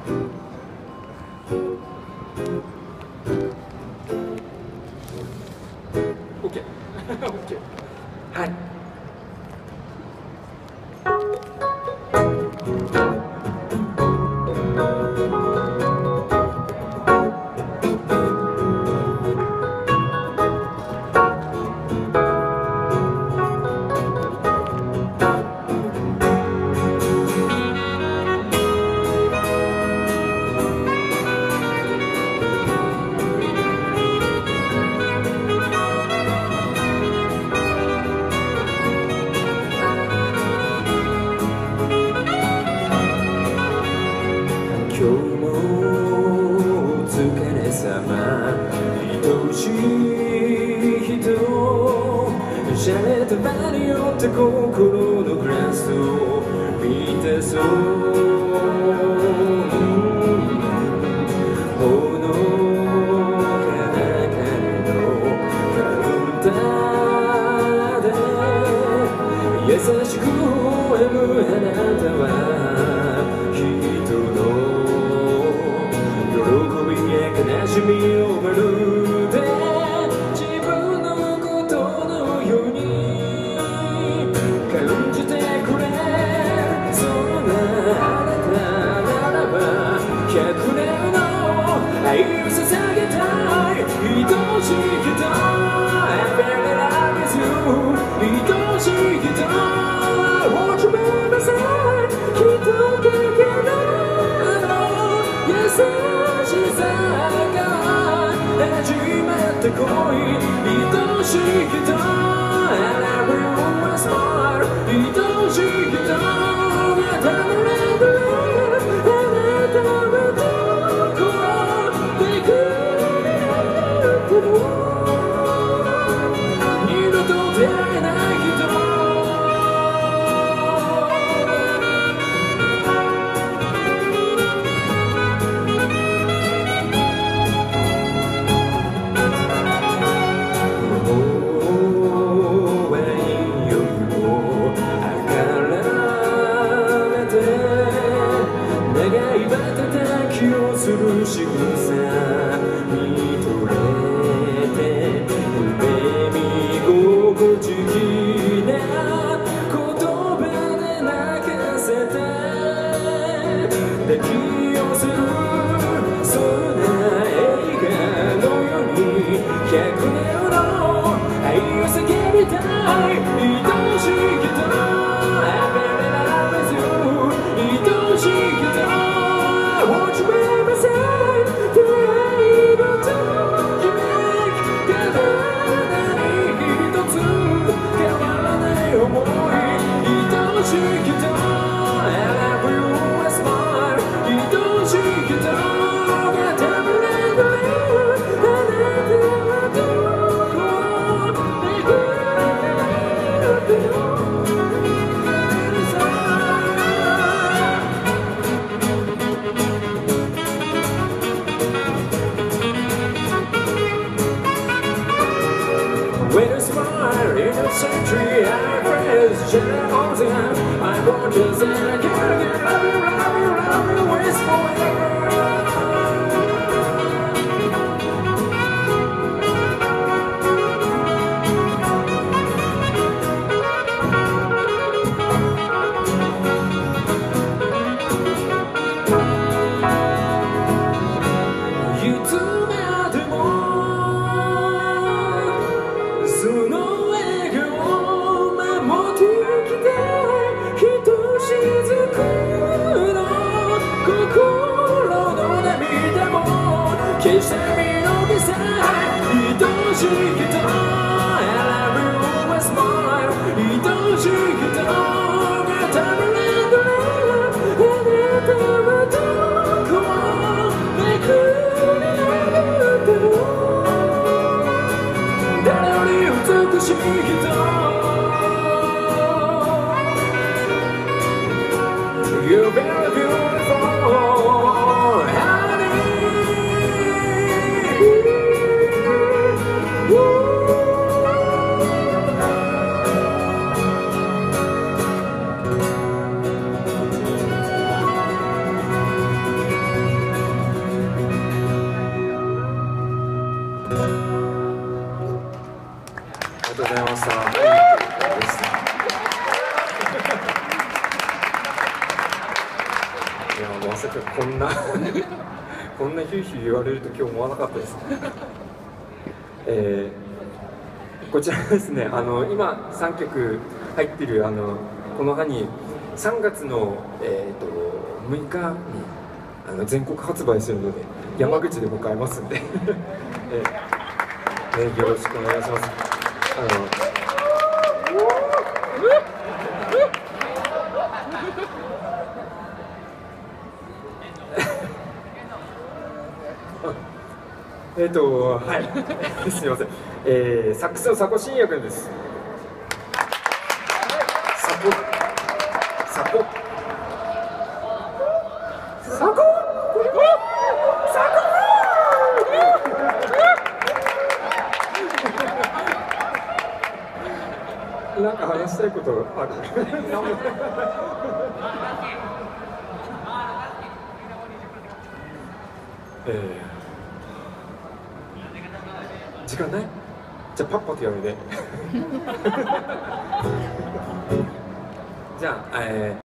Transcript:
OK OK はい。今日もお疲れ様愛しい人洒落た場によって心のグラスを満たそうほのかな彼のカウンターで優しく微笑むあなたは人の悲しみをまるで自分のことのように感じてくれそんなあなたならば100年の愛を捧げたい愛しい人 I really love you 愛しい人 I want you by my side 人だけの優しさ始まった恋愛しい人 And everyone was smart 愛しい人がたまらんだあなたはどこでくれても二度と出会えない人する仕草見とれて夢見心地いいな言葉で泣かせて抱き寄せるそんな映画のように100年の愛を叫びたい愛しい人 I really love you 愛しい人 I want you by my side 出会いのときめき体に一つ変わらない想い愛しい人 And everyone is mine 愛しい人がたまらないあなたはどこでくれてもWith a smile in a century, I praise Jehovah. I'm gorgeous and I can't get love you, love you, love you, it's forever. You do not more. その笑顔を守っていきたいひとしずくの心の涙も決して見逃さない愛しい人 And everyone was mine 愛しい人がたまらんだあなたはどこめくれても誰より美しい人 You're very beautiful honey ざいました。いや、まさかこんなこんなヒューヒュー言われると今日思わなかったです。こちらですね、今3曲入ってるこの葉に3月の、6日に全国発売するので山口で迎えますんで、よろしくお願いします。はい、すみません。サックスの佐古真也君です。佐古なんか話したいことある？時間ない？じゃあパッパとやるね。じゃあ、